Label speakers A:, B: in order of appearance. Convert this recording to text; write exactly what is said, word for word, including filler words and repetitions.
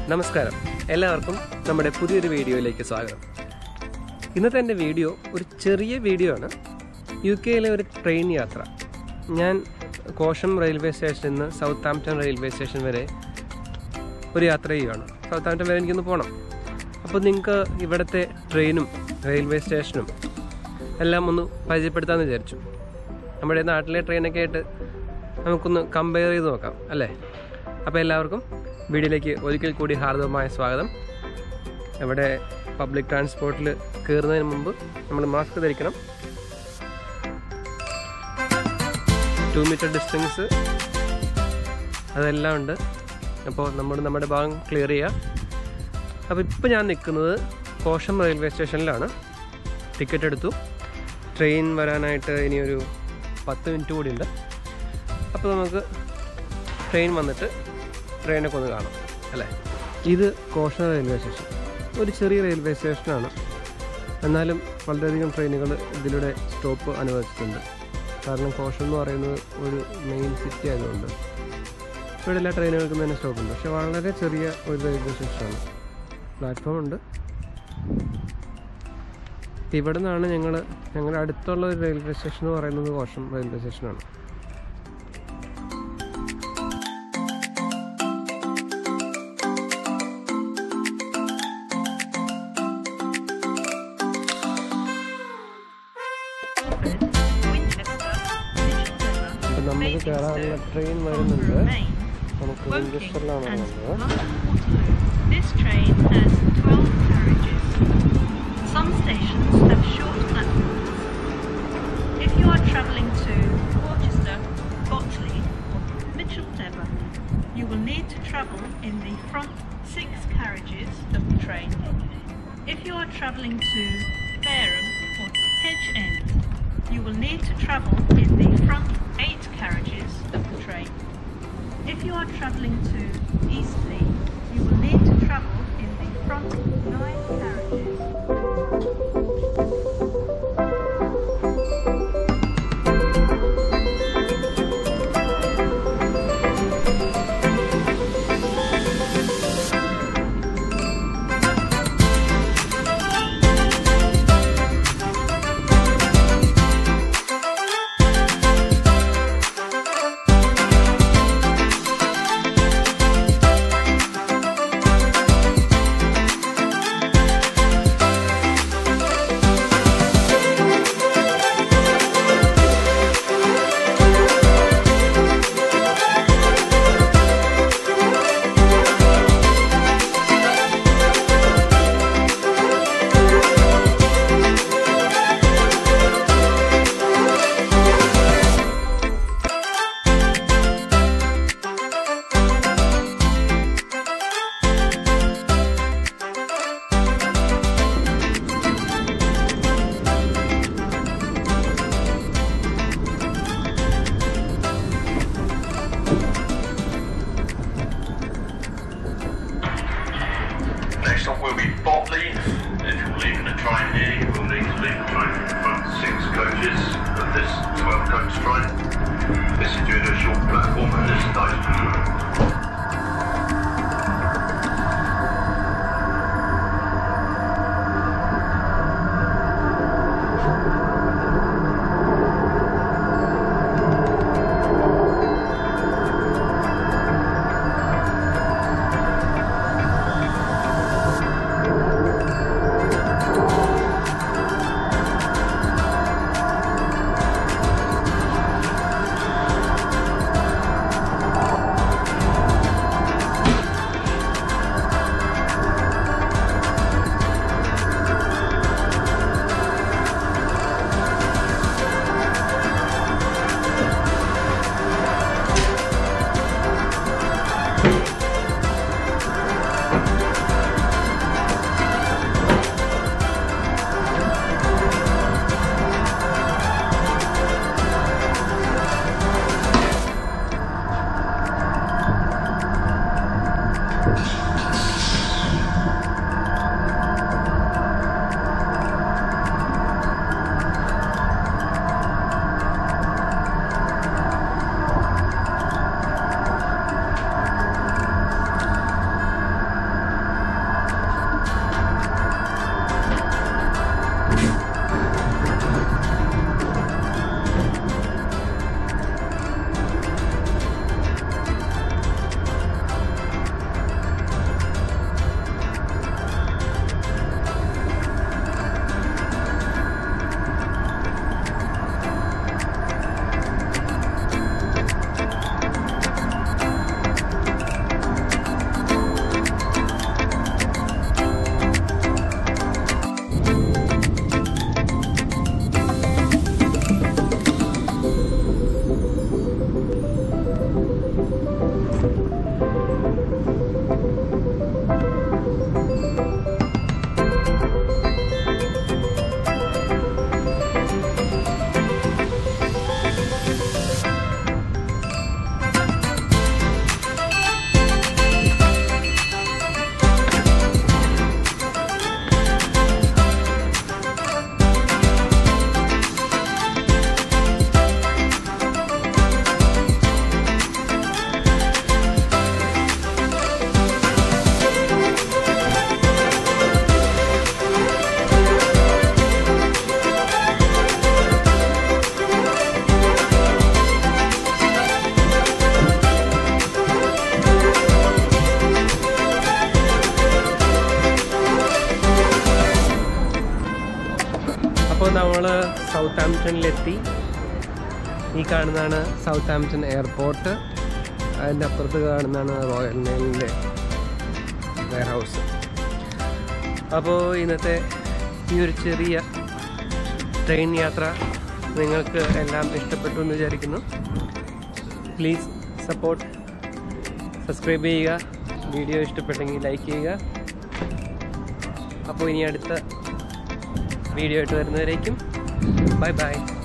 A: നമസ്കാരം, എല്ലാവർക്കും നമ്മുടെ പുതിയൊരു വീഡിയോയിലേക്ക് സ്വാഗതം. ഇന്നത്തെ എൻ്റെ വീഡിയോ ഒരു ചെറിയ വീഡിയോ ആണ്. യു കെയിലെ ഒരു ട്രെയിൻ യാത്ര. ഞാൻ കോഷം റെയിൽവേ സ്റ്റേഷനിൽ നിന്ന് സൗത്ത് ആംപ്റ്റൺ റെയിൽവേ സ്റ്റേഷൻ വരെ ഒരു യാത്ര ചെയ്യുകയാണ്. സൗത്ത് ആംപ്റ്റൺ വരെ എനിക്കൊന്ന് പോകണം. അപ്പോൾ നിങ്ങൾക്ക് ഇവിടുത്തെ ട്രെയിനും റെയിൽവേ സ്റ്റേഷനും എല്ലാം ഒന്ന് പരിചയപ്പെടുത്താമെന്ന് വിചാരിച്ചു. നമ്മുടെ നാട്ടിലെ ട്രെയിനൊക്കെ ആയിട്ട് നമുക്കൊന്ന് കമ്പയർ ചെയ്ത് നോക്കാം അല്ലേ? അപ്പോൾ എല്ലാവർക്കും വീഡിയോയിലേക്ക് ഒരിക്കൽ കൂടി ഹാർദവമായ സ്വാഗതം. ഇവിടെ പബ്ലിക് ട്രാൻസ്പോർട്ടിൽ കയറുന്നതിന് മുമ്പ് നമ്മൾ മാസ്ക് ധരിക്കണം. ടു മീറ്റർ ഡിസ്റ്റൻസ് അതെല്ലാം ഉണ്ട്. അപ്പോൾ നമ്മൾ നമ്മുടെ ഭാഗം ക്ലിയർ ചെയ്യുക. അപ്പോൾ ഇപ്പോൾ ഞാൻ നിൽക്കുന്നത് കോഷം റെയിൽവേ സ്റ്റേഷനിലാണ്. ടിക്കറ്റ് എടുത്തു. ട്രെയിൻ വരാനായിട്ട് ഇനിയൊരു പത്ത് മിനിറ്റ് കൂടി ഉണ്ട്. അപ്പോൾ നമുക്ക് ട്രെയിൻ വന്നിട്ട് ട്രെയിനൊക്കെ ഒന്ന് കാണാം അല്ലേ? ഇത് കോഷം റെയിൽവേ സ്റ്റേഷൻ ഒരു ചെറിയ റെയിൽവേ സ്റ്റേഷനാണ്. എന്നാലും വളരെയധികം ട്രെയിനുകൾ ഇതിലൂടെ സ്റ്റോപ്പ് അനുവദിച്ചിട്ടുണ്ട്. കാരണം കോഷം എന്ന് പറയുന്നത് ഒരു മെയിൻ സിറ്റി ആയതുകൊണ്ട് ഇവിടെ എല്ലാ ട്രെയിനുകൾക്കും തന്നെ സ്റ്റോപ്പുണ്ട്. പക്ഷെ വളരെ ചെറിയ ഒരു റെയിൽവേ സ്റ്റേഷനാണ്. പ്ലാറ്റ്ഫോം ഉണ്ട്. ഇവിടെ നിന്നാണ് ഞങ്ങൾ ഞങ്ങളുടെ അടുത്തുള്ള ഒരു റെയിൽവേ സ്റ്റേഷൻ എന്ന് പറയുന്നത് കോഷം റെയിൽവേ സ്റ്റേഷനാണ്. നമുക്ക് കയറാനുള്ള ട്രെയിൻ വരുന്നുണ്ട്. നമുക്ക് വിൻചെസ്റ്ററിലാണ് വരുന്നത്.
B: This train has twelve carriages. Some stations have short platforms. If you are travelling to Worcester, Botley or Mitcheldever, you will need to travel in the front six carriages of the train. If you are travelling to Fareham or Hedge End, you will need to travel in the front eight carriages of the train. If you are travelling to Eastleigh, you will need to travel in the front nine carriages.
C: Next stop will be Botley. If you're leaving the train here, you will need to leave the train from the front six coaches of this twelve coach train. This is due to a short platform at this station.
A: സൗത്ത് ആംപ്ടണിലെത്തി. ഈ കാണുന്നതാണ് south ആംപ്ടൺ airport. അതിൻ്റെ അപ്പുറത്ത് കാണുന്നതാണ് royal മെയിലിൻ്റെ wear house. അപ്പോൾ ഇന്നത്തെ ഈ ഒരു ചെറിയ ട്രെയിൻ യാത്ര നിങ്ങൾക്ക് എല്ലാം ഇഷ്ടപ്പെട്ടു എന്ന് വിചാരിക്കുന്നു. പ്ലീസ് സപ്പോർട്ട്, സബ്സ്ക്രൈബ് ചെയ്യുക, വീഡിയോ ഇഷ്ടപ്പെട്ടെങ്കിൽ ലൈക്ക് ചെയ്യുക. അപ്പോൾ ഇനി അടുത്ത വീഡിയോ ആയിട്ട് വരുന്നവരേക്കും ബൈ ബൈ.